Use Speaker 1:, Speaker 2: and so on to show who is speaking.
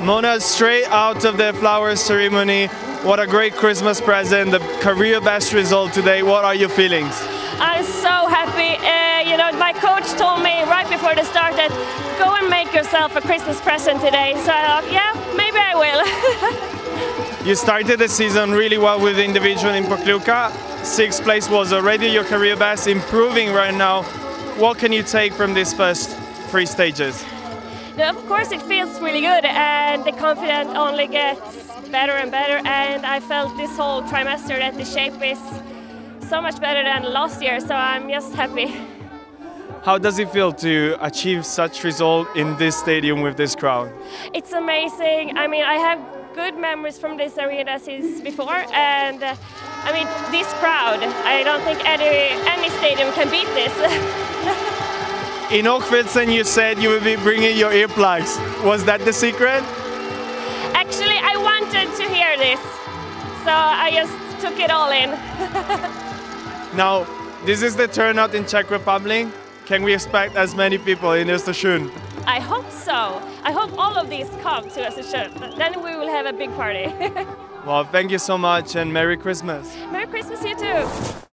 Speaker 1: Mona, straight out of the flowers ceremony, what a great Christmas present, the career best result today. What are your feelings?
Speaker 2: I'm so happy. You know, my coach told me right before the start that go and make yourself a Christmas present today. So I thought, yeah, maybe I will.
Speaker 1: You started the season really well with the individual in Pokluka. 6th place was already your career best, improving right now. What can you take from these first 3 stages?
Speaker 2: Of course it feels really good, and the confidence only gets better and better, and I felt this whole trimester that the shape is so much better than last year, so I'm just happy.
Speaker 1: How does it feel to achieve such result in this stadium with this crowd?
Speaker 2: It's amazing. I mean, I have good memories from this arena since before, and I mean, this crowd, I don't think any stadium can beat this.
Speaker 1: In Åkfeldsen you said you would be bringing your earplugs. Was that the secret?
Speaker 2: Actually, I wanted to hear this, so I just took it all in.
Speaker 1: Now, this is the turnout in Czech Republic. Can we expect as many people in Östersund?
Speaker 2: I hope so. I hope all of these come to Östersund. Then we will have a big party.
Speaker 1: Well, thank you so much and Merry Christmas.
Speaker 2: Merry Christmas, you too.